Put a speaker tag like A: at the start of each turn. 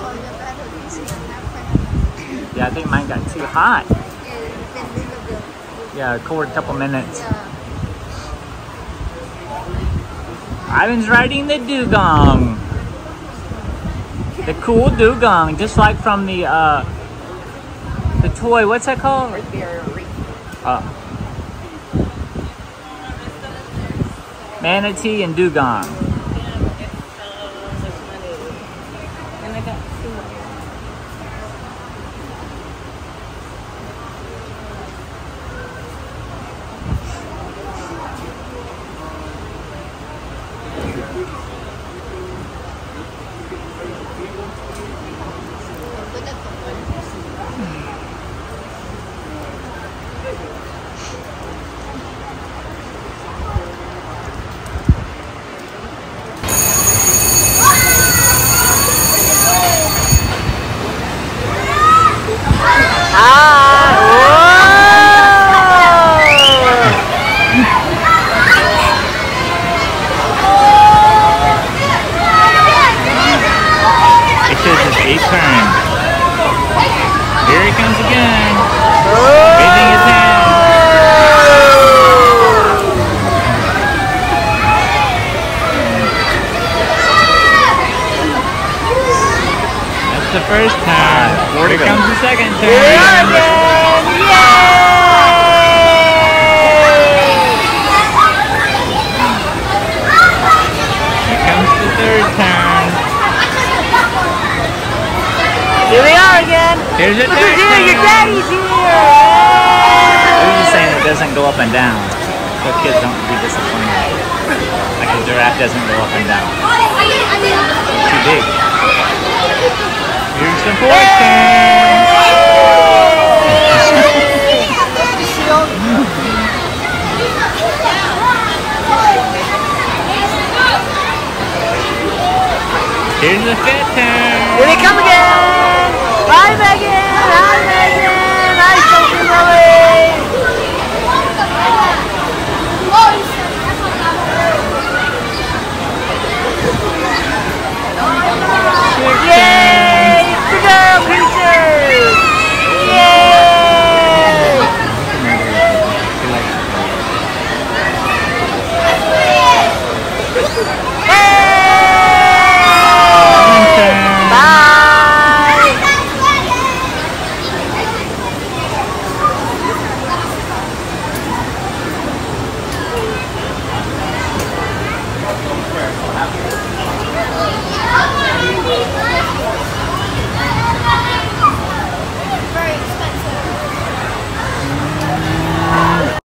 A: Yeah, I think mine got too hot. Yeah, record a couple minutes. Ivan's riding the Dugong. The cool Dugong, just like from the toy, what's that called? Manatee and Dugong. Turn. Here he comes again. Raising his hand. That's the first turn. Here comes the second turn. Here we are again. Yay! Here comes the third turn. Here we are again. Here's your third turn. Your daddy's here. We're just saying it doesn't go up and down, so kids don't be disappointed. Like a giraffe doesn't go up and down. It's too big. Here's the fourth turn. Here's the fifth turn. Here they come again. Hi, Megan! Hi, Megan! Hi, Sophie Lily!